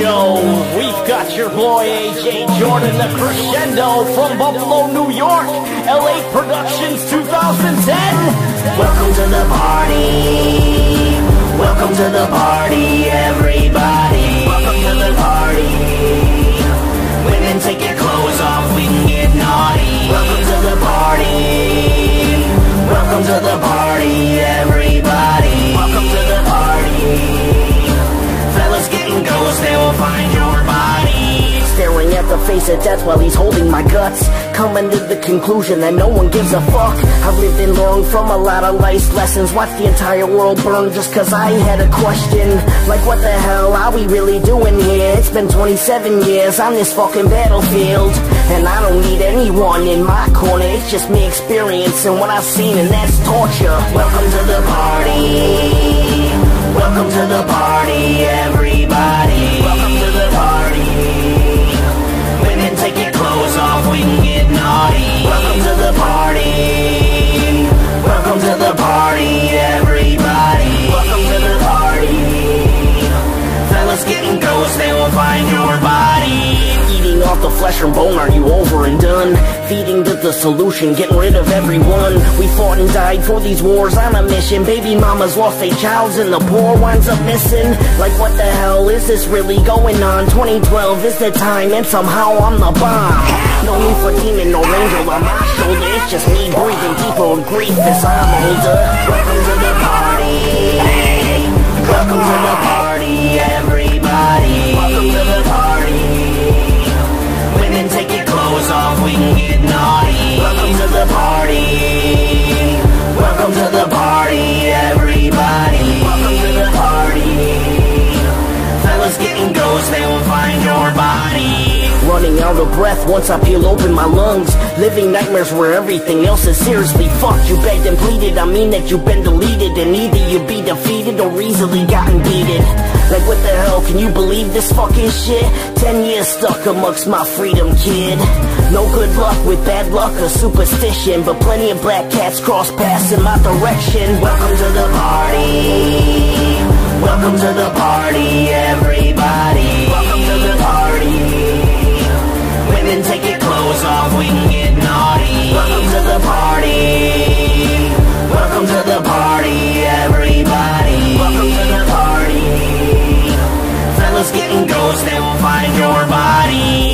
show. We've got your boy AJ Jordan, the crescendo from Buffalo, New York. LA Productions 2010. Welcome to the party. Welcome to the party, everybody. Welcome to the party. Women, take your clothes off, we can get naughty. Welcome to the party. Welcome to the party, everybody. Welcome to the party. Fellas getting ghosts, they will find your body. Staring at the face of death while he's holding my guts, coming to the conclusion that no one gives a fuck. I've lived and learned from a lot of life's lessons, watched the entire world burn just cause I had a question. Like what the hell are we really doing here? It's been 27 years on this fucking battlefield, and I don't need anyone in my corner. It's just me experiencing what I've seen, and that's torture. Welcome to the party. Welcome to the party, everybody. Welcome to the party. Women, take your clothes off, we can get naughty. Welcome to the party. Welcome to the party, everybody. Welcome to the party. Fellas getting ghosts, they will find your body. Eating off the flesh and bone, are you over and done? Feeding to the solution, getting rid of everyone. We fought and died for these wars on a mission. Baby mamas lost their childs and the poor winds up missing. Like what the hell is this really going on? 2012 is the time and somehow I'm the bomb. No need for demon, no angel on my shoulder. It's just me breathing deeper with grief as I'm older. Welcome to the party. Welcome to the party, everybody. Welcome to the party. Women, take your clothes off, we can get naughty. Welcome to the party. Welcome to the party, everybody. Welcome to the party. Fellas getting ghosts, they will find your body. Running out of breath once I peel open my lungs. Living nightmares where everything else is seriously fucked. You begged and pleaded, I mean that you've been deleted, and either you be defeated or easily gotten beaten. Like what the hell, can you believe this fucking shit? 10 years stuck amongst my freedom, kid. No good luck with bad luck or superstition, but plenty of black cats cross paths in my direction. Welcome to the party. Welcome to the party, everybody. Welcome to the party. Women, take your clothes off, we can get naughty. Welcome to the party. Welcome to the party, everybody. Welcome to the party. Fellas getting ghosts, they will find your body.